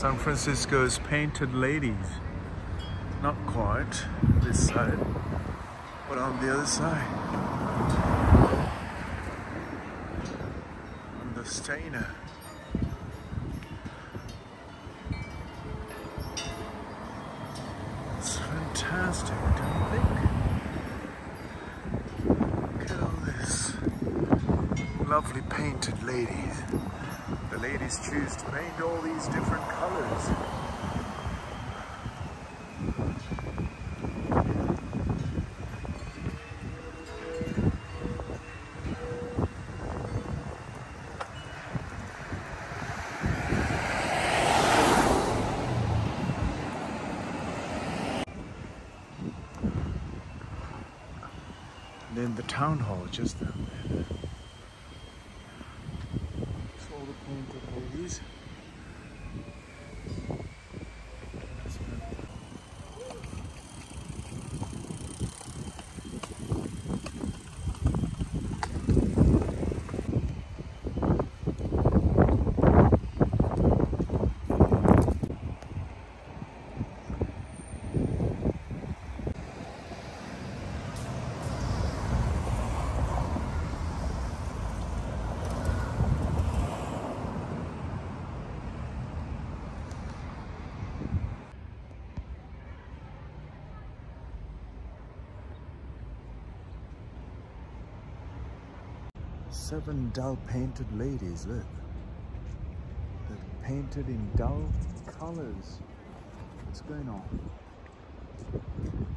San Francisco's painted ladies. Not quite this side, but on the other side. On the Stainer. It's fantastic, don't you think? Look at all this lovely painted ladies. The ladies choose to paint all these different colors. And then the town hall just down there. It's all the painted ladies. Seven dull painted ladies, look. They're painted in dull colors. What's going on?